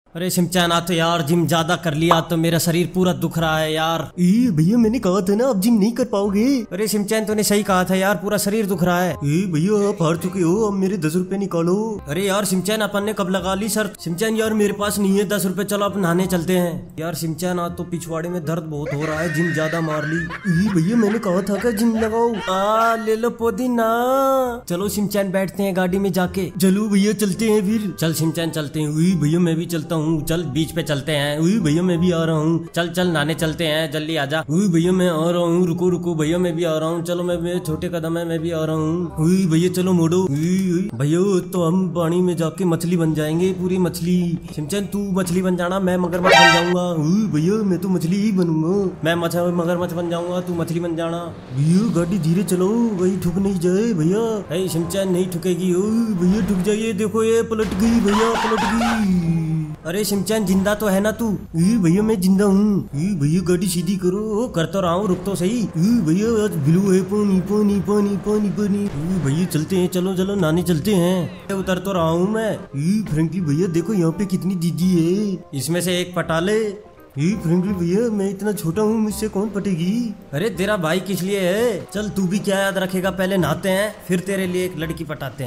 अरे शिमचान, आ तो यार जिम ज्यादा कर लिया तो मेरा शरीर पूरा दुख रहा है यार। भैया मैंने कहा था ना अब जिम नहीं कर पाओगे। अरे शिमचान तूने सही कहा था यार, पूरा शरीर दुख रहा है। भैया आप हार चुके हो, अब मेरे 10 रुपए निकालो। अरे यार शिमचान, अपन ने कब लगा ली शर्त। शिमचान यार मेरे पास नहीं है 10 रुपए, चलो अपन नहाने चलते हैं। यार शिमचान आज तो पिछवाड़े में दर्द बहुत हो रहा है, जिम ज्यादा मार ली। भैया मैंने कहा था कि जिम लगाओ। ले लो पुदीना। चलो शिमचान बैठते हैं गाड़ी में जाके। चलो भैया चलते हैं फिर। चल शिमचान चलते हैं। भैया मैं भी चलता हूँ। चल बीच पे चलते हैं। भैया मैं भी आ रहा हूँ। चल चल नहाने चलते हैं, जल्दी आजा। भैया मैं आ रहा हूँ, रुको रुको भैया मैं भी आ रहा हूँ। चलो मैं छोटे कदम है, मैं भी आ रहा हूँ। भैया चलो मोड़ो। भैया तो हम पानी में जाके मछली बन जाएंगे, पूरी मछली। शिमचान तू मछली बन जाना, मैं मगरमच्छ बन जाऊंगा। भैया मैं तो मछली ही बनूंगा। मैं मगरमच्छ बन जाऊंगा, तू मछली बन जाना। भैया गाड़ी धीरे चलाओ, वही ठुक नहीं जाए भैया। शिमचान नहीं ठुकेगी। भैया ठुक जाइए, देखो ये पलट गई भैया, पलट गई। अरे शिमचान जिंदा तो है ना तू? भैया मैं जिंदा हूँ। भैया गाड़ी सीधी करो। कर तो रहा हूँ, रुक तो सही। भैया आज ब्लू है, पानी पानी पानी पानी पानी। भैया चलते हैं, चलो चलो नहाने चलते हैं। उतर तो रहा हूँ मैं। फ्रेंकली भैया देखो यहाँ पे कितनी दीदी है, इसमें से एक पटा ले। फ्रेंकली भैया मैं इतना छोटा हूँ, मुझसे कौन पटेगी। अरे तेरा भाई किस लिए है। चल तू भी क्या याद रखेगा, पहले नहाते हैं फिर तेरे लिए एक लड़की पटाते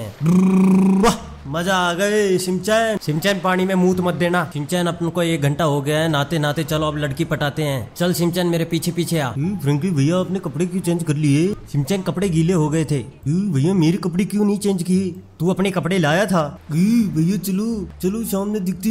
हैं। मजा आ गए। शिमचान शिमचान पानी में मुंह मत देना। शिमचान अपन को 1 घंटा हो गया है नहाते नहाते, चलो अब लड़की पटाते हैं। चल शिमचान मेरे पीछे पीछे आ। फ्रेंकली भैया आपने कपड़े क्यों चेंज कर लिए। शिमचान कपड़े गीले हो गए थे। भैया मेरे कपड़े क्यों नहीं चेंज किए। तू अपने कपड़े लाया था। भैया चलो चलो सामने दिखते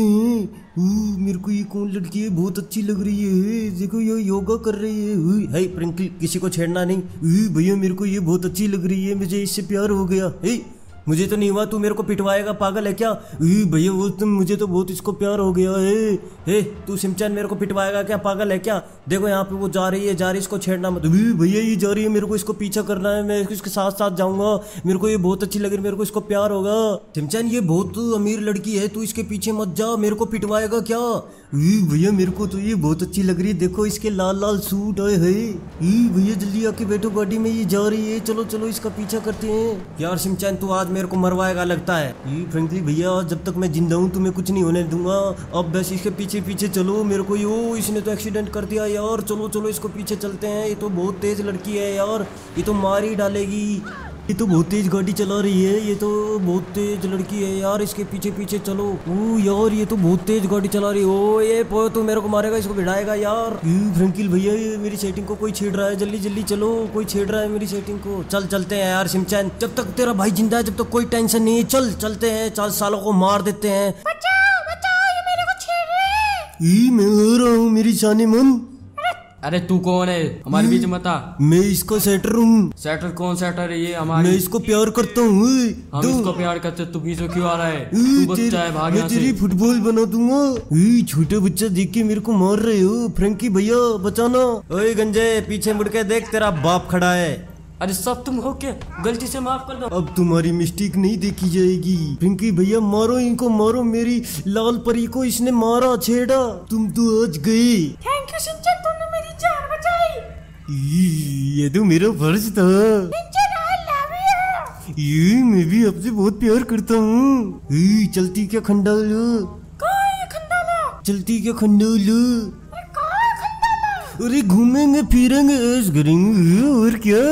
हैं। मेरे को ये कौन लड़की है, बहुत अच्छी लग रही है। देखो ये योगा कर रही है। फ्रेंकली किसी को छेड़ना नहीं। भैया मेरे को ये बहुत अच्छी लग रही है, मुझे इससे प्यार हो गया। मुझे तो नहीं हुआ, तू मेरे को पिटवाएगा, पागल है क्या। भैया वो तुम, मुझे तो बहुत इसको प्यार हो गया है। तू शिमचान मेरे को पिटवाएगा क्या, पागल है क्या। देखो यहाँ पे वो जा रही है, इसको छेड़ना मत। भैया ये जा रही है, मेरे को इसको पीछा करना है, मैं इसके साथ साथ जाऊंगा। मेरे को ये बहुत अच्छी लग रही है, मेरे को इसको प्यार होगा। शिमचान ये बहुत अमीर लड़की है, तू इसके पीछे मत जा, मेरे को पिटवाएगा क्या। भैया मेरे को तो ये बहुत अच्छी लग रही है, देखो इसके लाल लाल सूट आए है। भैया जल्दी आके बैठो गाड़ी में, ये जा रही है, चलो चलो इसका पीछा करते हैं। यार शिमचान तू आज मेरे को मरवाएगा लगता है। फ्रेंकली भैया जब तक मैं जिंदा हूँ तुम्हें कुछ नहीं होने दूंगा। अब बस इसके पीछे पीछे चलो। मेरे को यो इसने तो एक्सीडेंट कर दिया यार। चलो चलो इसको पीछे चलते हैं, ये तो बहुत तेज लड़की है यार, ये तो मार ही डालेगी। ये तो बहुत तेज गाड़ी चला रही है, ये तो बहुत तेज लड़की है यार, इसके पीछे पीछे चलो। यार ये तो बहुत तेज गाड़ी चला रही है। ये तू मेरे को मारेगा, इसको भिड़ाएगा यार। फ्रेंकिल भैया ये मेरी सेटिंग को कोई छेड़ रहा है, जल्दी जल्दी चलो, कोई छेड़ रहा है मेरी सेटिंग को। चल चलते हैं यार शिमचान, जब तक तेरा भाई जिंदा है जब तक कोई टेंशन नहीं है। चल चलते हैं, 4 सालों को मार देते हैं। बचाओ बचाओ, ये मेरे को छेड़ रहे हैं। मैं आ रहा हूँ मेरी जाने मन। अरे तू कौन है, हमारे बीच मत आ। मैं इसका सेटर हूँ। सेटर कौन सेटर है ये हमारी। मैं इसको प्यार करता हूँ। हम इसको प्यार करते, तू बीच में क्यों आ रहा है। तू बच्चा है, भाग यहाँ से। मैं तेरी फुटबॉल बना दूंगा। छोटा बच्चा देख के मेरे को मार रहे हो। फ्रेंकी भैया बचाना। ओए गंजे पीछे मुड़ के देख, तेरा बाप खड़ा है। अरे सब तुम हो क्या, गलती से माफ कर दो। अब तुम्हारी मिस्टेक नहीं देखी जाएगी। पिंकी भैया मारो इनको, मारो मेरी लाल परी को, इसने मारा छेड़ा। तुम तो आज गए। थैंक यू शिमचान, तुमने मेरी जान बचाई। ये तो मेरा फर्ज था। Shinchan I love you. ये मैं भी आपसे बहुत प्यार करता हूँ। चलती क्या खंडालो। चलती क्या खंडालो। अरे घूमेंगे फिरेंगे ऐश करेंगे और क्या।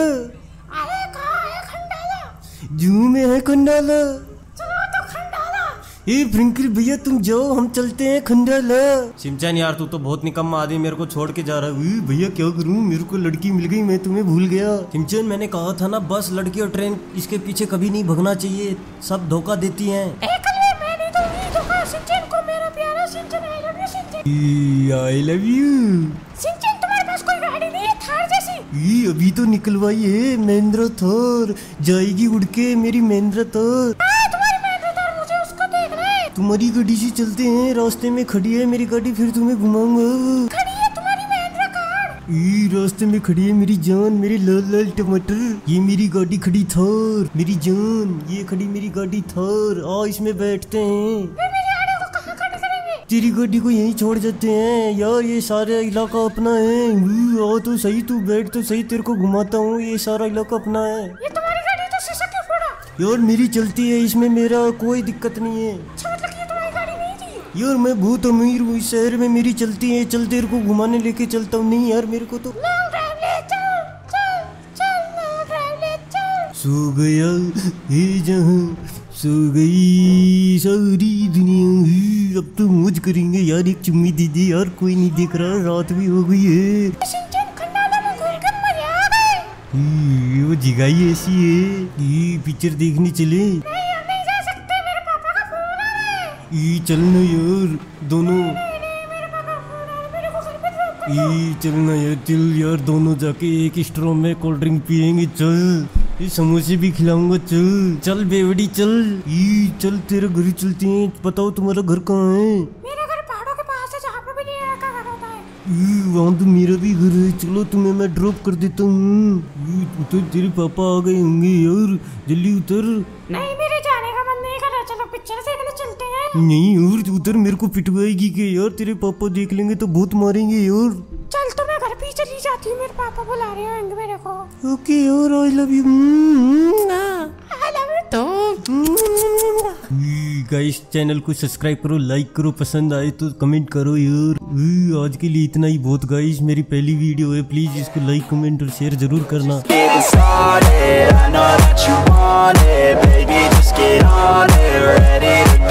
जू में है खंडाला। चलो तो खंडाला। फ्रिंकल भैया तुम जाओ, हम चलते हैं खंडाला। शिमचान यार तू तो बहुत निकम्मा आदमी, मेरे को छोड़ के जा रहा है। भैया क्या करूं, मेरे को लड़की मिल गई, मैं तुम्हें भूल गया। शिमचान मैंने कहा था ना, बस लड़की और ट्रेन इसके पीछे कभी नहीं भगना चाहिए, सब धोखा देती हैं। I love you. तुम्हारे पास कोई गाड़ी नहीं है थार जैसी। अभी तो निकलवाई है महिंद्रा थार, जाएगी उड़ के मेरी महिंद्रा थार। तुम्हारी महिंद्रा थार, मुझे उसको देखना है। तुम्हारी गाड़ी से चलते हैं, रास्ते में खड़ी है मेरी गाड़ी, फिर तुम्हें घुमाऊंगा। खड़ी है तुम्हारी महिंद्रा कार। रास्ते में खड़ी है मेरी जान, मेरे लाल लाल टमाटर। ये मेरी गाड़ी खड़ी थार, मेरी जान, ये खड़ी मेरी गाड़ी थार। आ इसमें बैठते हैं। तेरी गाड़ी को यहीं छोड़ जाते हैं यार, ये सारा इलाका अपना है। आओ तो सही, तू बैठ तो सही, तेरे को घुमाता हूँ, ये सारा इलाका अपना है। ये तुम्हारी गाड़ी तो शीशा क्यों फोड़ा। यार मेरी चलती है, इसमें मेरा कोई दिक्कत नहीं है। अच्छा मतलब ये तुम्हारी गाड़ी नहीं थी। यार मैं बहुत अमीर हूँ इस शहर में, मेरी चलती है, चल तेरे को घुमाने लेके चलता हूँ। नहीं यार मेरे को तो सो गया ये जहाँ, सो गई सारी दुनिया, अब तो मौज करेंगे यार। एक चुम्मी दीजिए यार, कोई नहीं देख रहा, रात भी हो गई है। वो जिगाई ऐसी है, ये पिक्चर देखने चले। ये चलना यार दोनों, ये चलना यार, चल यार दोनों जाके एक स्ट्रॉ में कोल्ड ड्रिंक पियेंगे। चल ये समोसे भी खिलाऊंगा। चल चल बेवड़ी चल, ये चल तेरे घर चलते हैं। बताओ तुम्हारा घर कहाँ है? मेरा घर पहाड़ों के पास है, जहाँ पे भी नहीं का घर होता है। वहाँ तो मेरा भी घर है, चलो तुम्हें मैं ड्रॉप कर देता हूँ। उतर, तेरे पापा आ गए होंगे यार, जल्दी उतर। नहीं मेरे जाने का मन नहीं कर रहा, चलो पिक्चर देखने चलते हैं। नहीं और उधर मेरे को पिटवाएगी के यार, तेरे पापा देख लेंगे तो बहुत मारेंगे यार। चल तो मैं घर भी चली जाती हूँ, मेरे पापा बुला रहे होंगे मेरे को। ओके यार, I love you. I love you too. Guys channel को सब्सक्राइब करो, लाइक करो, पसंद आए तो कमेंट करो यार। आज के लिए इतना ही बहुत गाइस, मेरी पहली वीडियो है, प्लीज इसको लाइक कमेंट और शेयर जरूर करना। Getting started, I know that you want it, baby, just get on it, ready to